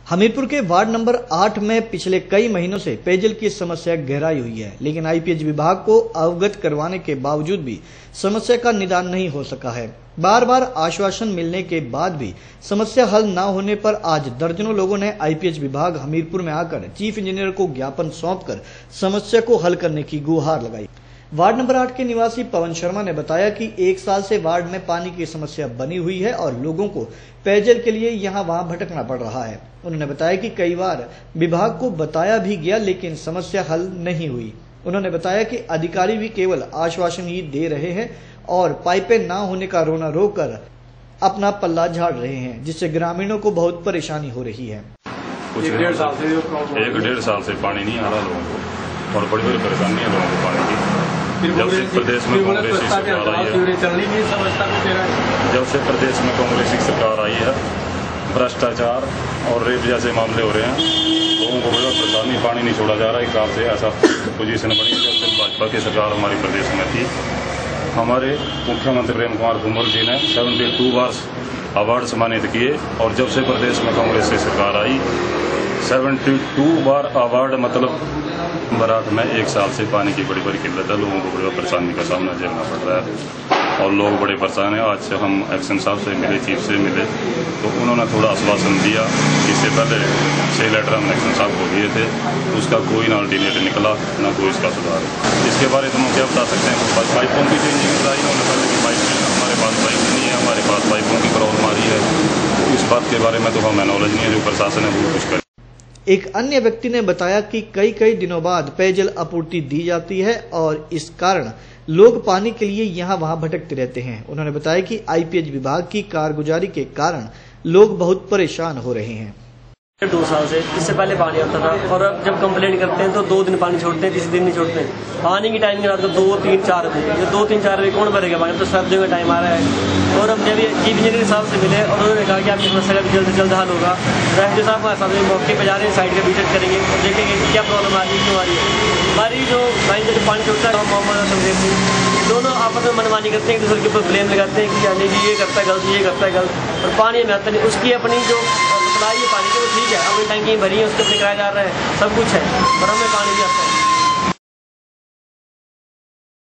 हमीरपुर के ward number 8 में पिछले कई महीनों से पेयजल की समस्या गहराई हुई है, लेकिन आईपीएच विभाग को अवगत करवाने के बावजूद भी समस्या का निदान नहीं हो सका है। बार बार आश्वासन मिलने के बाद भी समस्या हल न होने पर आज दर्जनों लोगों ने आईपीएच विभाग हमीरपुर में आकर चीफ इंजीनियर को ज्ञापन सौंपकर समस्या को हल करने की गुहार लगाई। वार्ड नंबर 8 के निवासी पवन शर्मा ने बताया कि 1 साल से वार्ड में पानी की समस्या बनी हुई है और लोगों को पेयजल के लिए यहाँ वहाँ भटकना पड़ रहा है। उन्होंने बताया कि कई बार विभाग को बताया भी गया, लेकिन समस्या हल नहीं हुई। उन्होंने बताया कि अधिकारी भी केवल आश्वासन ही दे रहे हैं और पाइपें न होने का रोना रोकर अपना पल्ला झाड़ रहे हैं, जिससे ग्रामीणों को बहुत परेशानी हो रही है। एक डेढ़ साल से पानी नहीं आ रहा लोगों को और बड़ी बड़ी परेशानी है लोगों को पानी की। जब से प्रदेश में कांग्रेस की सरकार आई है, जब से प्रदेश में कांग्रेस की सरकार आई है, भ्रष्टाचार और रेप जैसे मामले हो रहे हैं। लोगों को बड़ा परेशानी, पानी नहीं छोड़ा जा रहा। एक साल से ऐसा पोजीशन बनी जब से भाजपा की सरकार हमारे प्रदेश में थी। हमारे मुख्यमंत्री प्रेम कुमार धूमल जी ने 72 बार अवार्ड सम्मानित किए और जब से प्रदेश में कांग्रेस की सरकार आई 72 बार अवार्ड, मतलब बरात में 1 साल से पानी की बड़ी बड़ी किल्लत है। लोगों को बड़ी परेशानी का सामना झेलना पड़ रहा है और लोग बड़े परेशान हैं। आज से हम एक्शन साहब से मिले, चीफ से मिले, तो उन्होंने थोड़ा आश्वासन दिया। इससे पहले 6 लेटर हमने एक्शन साहब को दिए थे, उसका कोई ना अल्टरनेटिव निकला, ना कोई इसका सुधार। इसके बारे में हम क्या बता सकते हैं? बस पाइपों की जो इंजीनियर आई उन्होंने पहले की पाइप हमारे पास पाइप नहीं है, हमारे पास पाइपों की प्रॉब्लम आ रही है। इस बात के बारे में तो हमें नॉलेज नहीं है, जो प्रशासन है वो कुछ करे। एक अन्य व्यक्ति ने बताया कि कई दिनों बाद पेयजल आपूर्ति दी जाती है और इस कारण लोग पानी के लिए यहाँ वहाँ भटकते रहते हैं। उन्होंने बताया कि आईपीएच विभाग की कारगुजारी के कारण लोग बहुत परेशान हो रहे हैं। 2 साल से इससे पहले पानी आता था और अब जब कंप्लेंट करते हैं तो 2 दिन पानी छोड़ते हैं, 3 दिन नहीं छोड़ते हैं। पानी की टाइमिंग रात को 2, 3, 4 बजे, ये 2, 3, 4 बजे कौन भरेगा पानी? तो सर्दियों में टाइम आ रहा है। और अब जब ये चीफ इंजीनियर साहब से मिले और उन्होंने कहा कि आपकी समस्या का जल्द से जल्द हल होगा। राष्ट्रीय साहब हमारे साथ मौके पर जा रहे हैं, साइड का विजिट करेंगे और देखेंगे कि क्या प्रॉब्लम आ रही है, क्यों आ रही है। हमारी जो लाइन से जो पानी छोड़ता है मोहम्मद संदेश सिंह, दोनों आपस में मनमानी करते हैं, एक दूसरे के ऊपर ब्लेम लगाते हैं कि यानी कि ये करता है गलत, ये करता है गलत, और पानी में आता नहीं। उसकी अपनी जो सप्लाई है पानी की वो ठीक है, अपनी टंकी भरी है, उसके अपने किराएदार है, सब कुछ है, पर हमें पानी भी आता है।